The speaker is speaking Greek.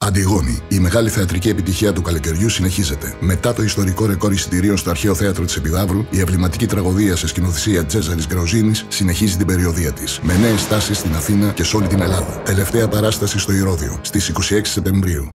Αντιγόνη. Η μεγάλη θεατρική επιτυχία του καλοκαιριού συνεχίζεται. Μετά το ιστορικό ρεκόρ εισιτηρίων στο Αρχαίο Θέατρο της Επιδαύρου, η εμβληματική τραγωδία σε σκηνοθεσία Τσέζαρης Γκροζίνης συνεχίζει την περιοδεία της. Με νέες στάσεις στην Αθήνα και σε όλη την Ελλάδα. Τελευταία παράσταση στο Ηρώδειο στις 26 Σεπτεμβρίου.